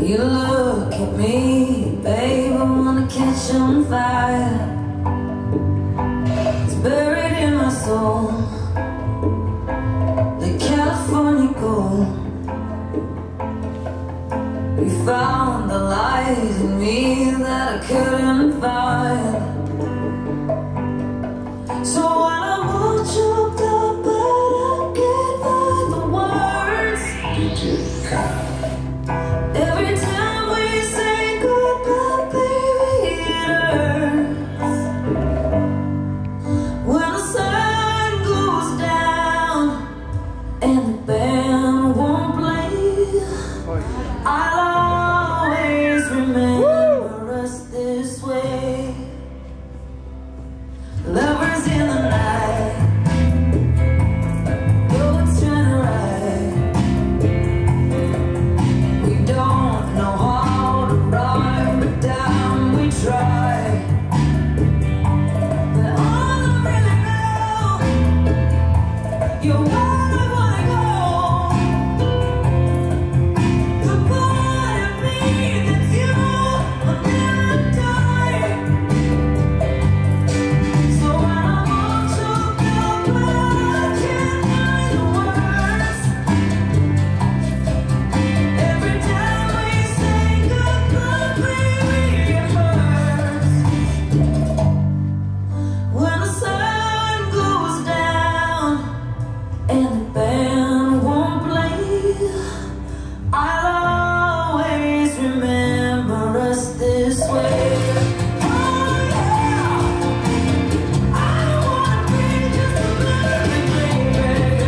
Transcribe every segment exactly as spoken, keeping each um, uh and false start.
You look at me, babe, I wanna catch on fire. It's buried in my soul, the California gold. We found the light in me that I couldn't find. So when I want you up, but I can't find the words. Every time we say goodbye, baby, it hurts. When the sun goes down and the band won't play, I'll always remember us this way. Lovers in the night, though it's turning right. We don't know how to ride, but down we try. But all I really know, you're where I wanna go. The part of me that you will never die. So when I want you up, but I can't find the words. Every time we say goodbye, baby, it hurts. When the sun goes down and the band won't play, I'll always remember us this way. Oh yeah, I don't wanna be just a memory, baby.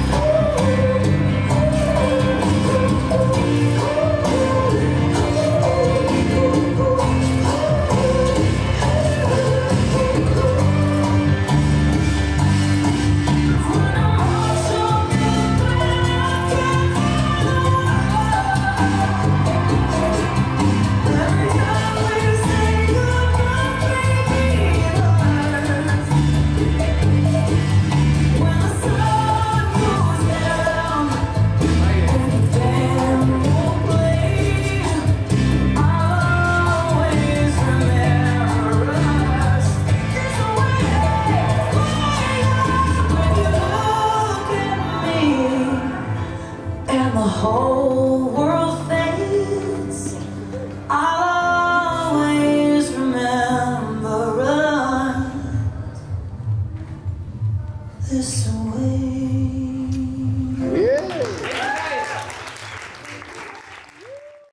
When I want you up, but I can't find the words. Every time we say goodbye, baby, it hurts. When the sun goes down and the band won't play, I'll always remember us this way. When you look at me and the whole world fades, I'll always remember us this way.